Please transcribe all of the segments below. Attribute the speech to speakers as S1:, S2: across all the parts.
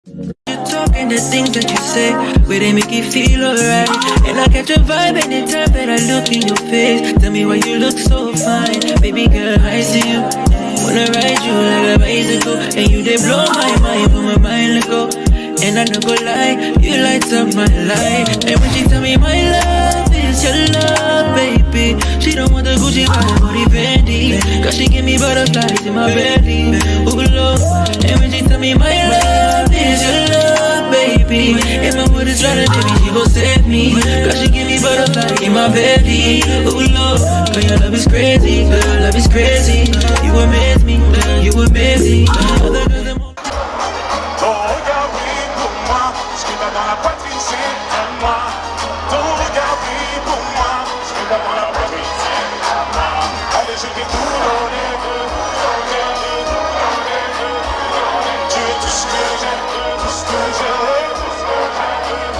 S1: Talking the things that you say, where they make you feel alright. And I catch a vibe anytime that I look in your face. Tell me why you look so fine, baby girl, I see you. Wanna ride you like a bicycle, and you they blow my mind, put my mind let go. And I don't go lie, you light up my life. And when she tell me my love is your love, baby, she don't want the Gucci or the Fendi, cause she give me butterflies in my belly. Ooh Lord. And when she tell me my love is your love, baby, if my wood is running, baby, she gon' save me, cause she give me butterflies in my belly. Ooh Lord, girl, your love is crazy, girl, your love is crazy. You amaze me, you amaze me. Other girls are more.
S2: Dans la poitrine, c'est à moi. Ton regard brille pour moi. Ce qui va dans la poitrine, c'est à moi. Allez, je vais tout donner. Tu es tout ce que j'aime, tout ce que j'aime, tout ce que j'aime.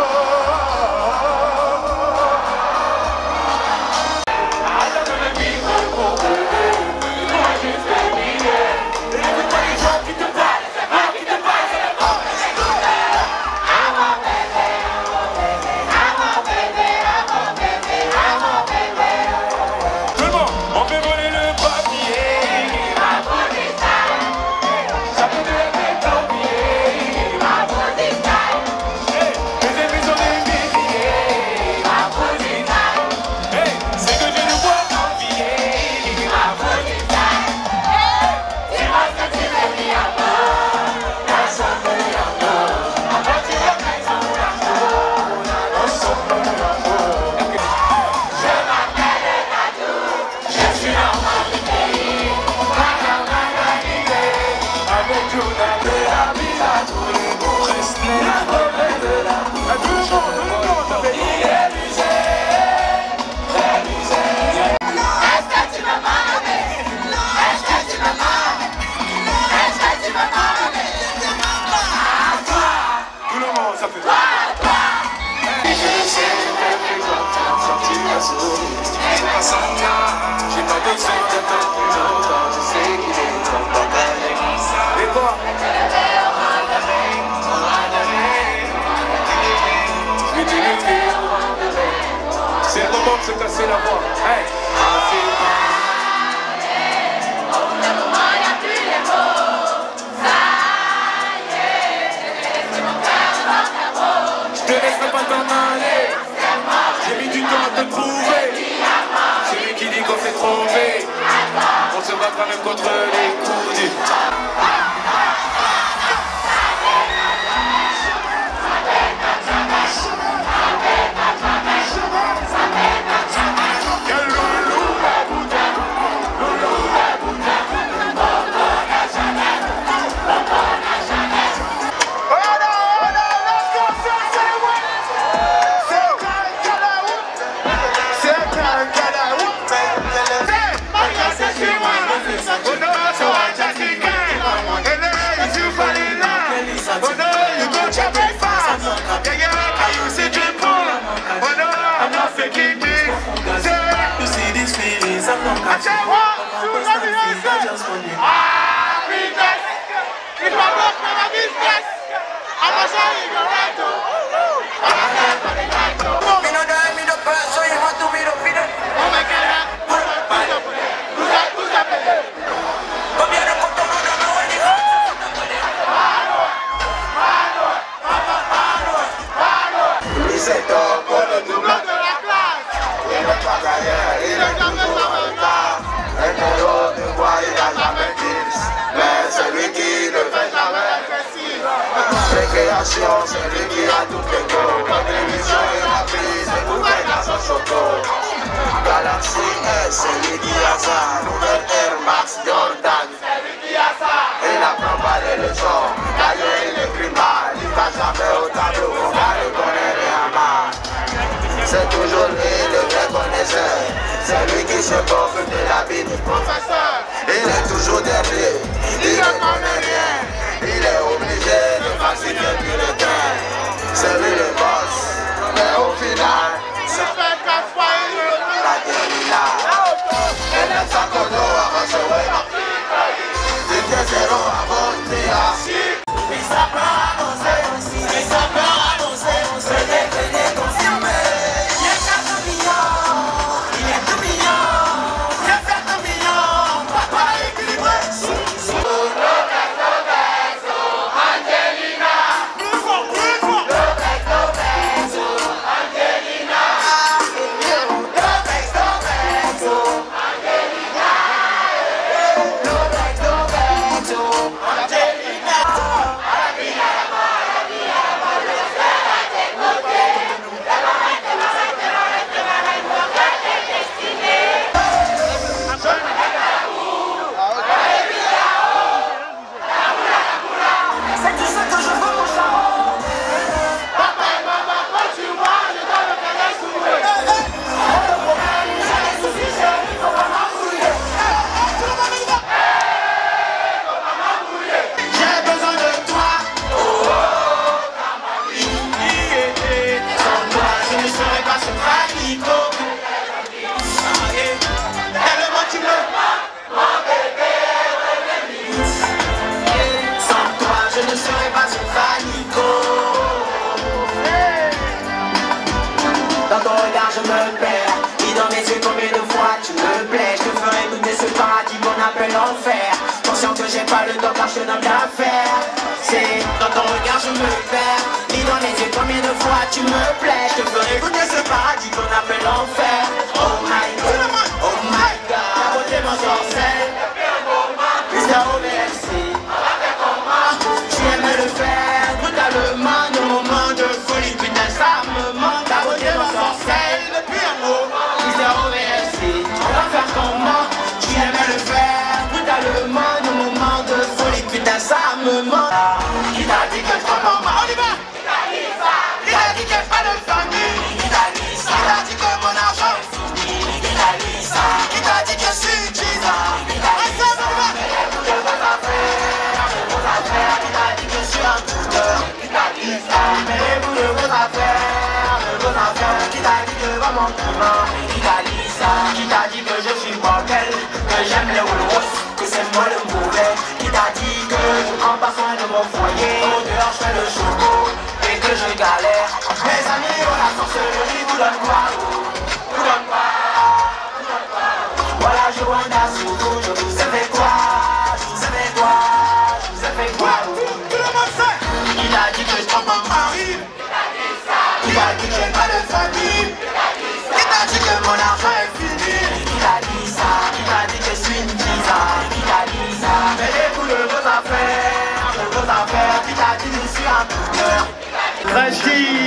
S2: J'ai pas besoin d'attendre plus longtemps, je sais qu'il est temps d'emballer. Et quoi? Je vais te lever, c'est le moment de se casser la voix. Hey. Je te laisserai pas t'en aller. J'ai mis du temps à te trouver. Celui qui dit qu'on s'est trompé, on se battra même contre les coups du... C'est lui qui a tout fait go. La télévision et la prise, les nouvelles à son choco. Galaxy S, c'est lui qui a ça. Nouvelle Air Max Jordan, c'est lui qui a ça. Il n'apprend pas les leçons, d'ailleurs il écrit mal. Il va jamais au tableau, on va le connaître rien mal. C'est toujours lui le vrai connaisseur. C'est lui qui se bouffe de la vie du professeur. Il est toujours dernier, il ne connaît rien. Il est obligé de faciliter le bulletin. C'est lui le boss, mais au final, ça fait 4 fois la terminale. Elle est sa codo avant ce web. 2-0 avant le tir. évasion Fanico. Dans ton regard je me perds, et dans mes yeux combien de fois tu me plais. Je te ferai goûter ce paradis qu'on appelle enfer. Conscient que j'ai pas le temps car je suis un homme d'affaires. C'est dans ton regard je me perds, et dans mes yeux combien de fois tu me plais. Je te ferai goûter ce paradis qu'on appelle enfer. Oh my god, oh my god, ta beauté m'ensorcelle. Mr. OVFC, tu aimais le faire brutalement, nos moments de folie, putain ça me manque. Ta beauté m'ensorcelle depuis un mot. Mr. OVFC, on va faire comment? Tu aimais le faire brutalement, nos moments de folie, putain ça me manque. Qui t'a dit que je maman, on y va? Qui t'a dit qu'il n'y a pas de famille? Qui t'a dit que mon argent est fini? Qui t'a dit que je suis une cheese? Qui t'a dit que je veux affaires, de vos affaires? Qui t'a dit que je suis un douleur? Qui t'a dit ça? Mêlez-vous de vos affaires, de vos affaires? Qui t'a dit que vraiment commun? Qui t'a dit ça? Qui t'a dit que je suis bordel? Que j'aime les Woolworths? Que c'est moi le mauvais? Qui t'a dit que je prends pas soin de mon foyer? Au dehors je fais le choco et que je galère. Mes amis, oh la sorcellerie vous donne quoi? Vous donne quoi? Voilà, je vois un sous vous, je vous ai fait quoi? Je vous ai fait quoi? Je vous ai fait quoi? Tout le monde sait. Il a dit que je trompe mon mari. Il a dit que j'ai pas de famille. Il a dit que mon argent est fini. Il a dit ça. Il a dit que je suis une pizza. Il a dit ça. Mêlez-vous de vos affaires, de vos affaires. Il a dit que je suis un douleur.
S3: Rachid.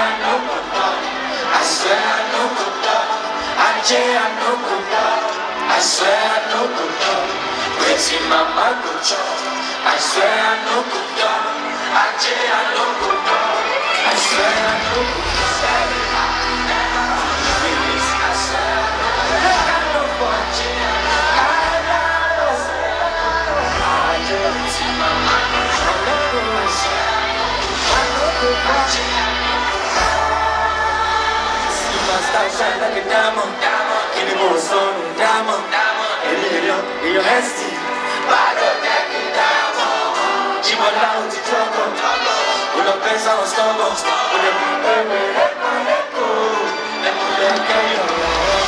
S2: no go down. I swear I no go down. I no go down. I swear I no go down. Waiting mama go chop. I swear I no go down. I no go down. I swear I no go down. Shine like a diamond, in the most sun, diamond, in your hands, bad up like a diamond. She went down to trouble, with a face on stumble, with a let go, let go.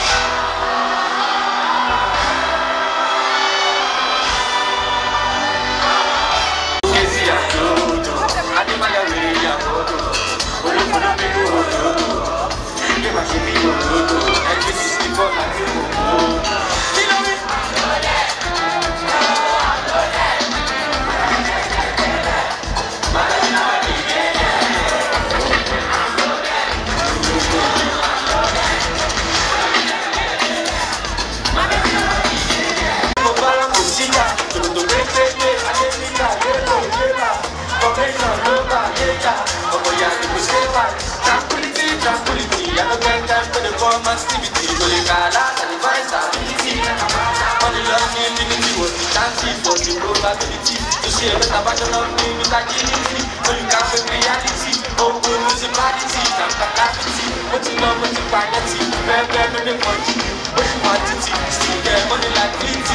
S2: To see a better version of me with agility. So you can't fake reality. Oh, municipality, I'm capacity. What you love, what you piety. Very, very country. What you want to see. Still get money like plenty.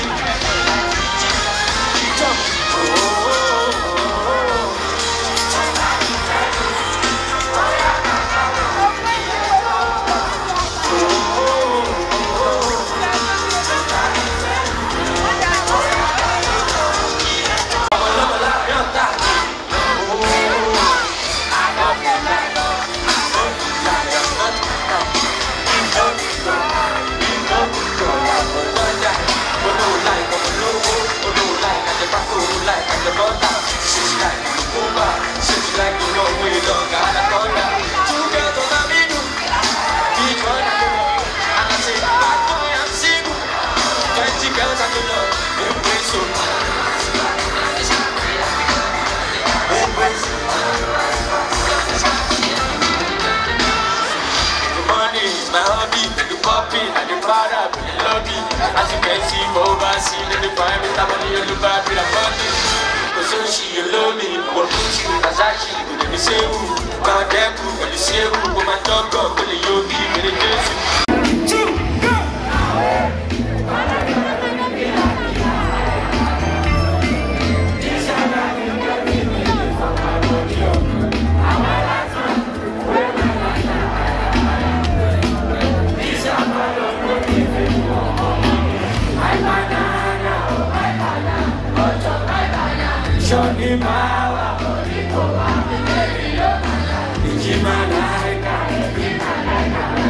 S2: Jump. As you can see, overseen in the prime, it's not only a bad with a body. Because she alone, what puts you as I she would be say, God damn, when you say, who my dog got, when you be in the day. Shoni mawa, Ijimalaika,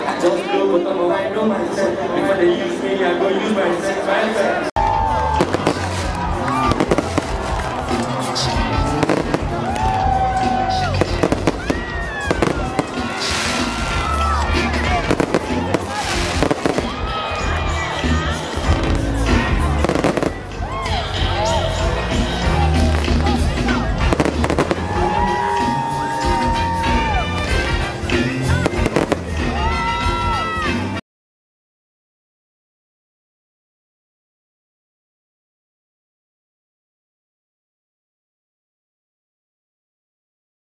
S3: I just blow, but I'm a wine, no mindset. Before they use me, I go use myself, mindset.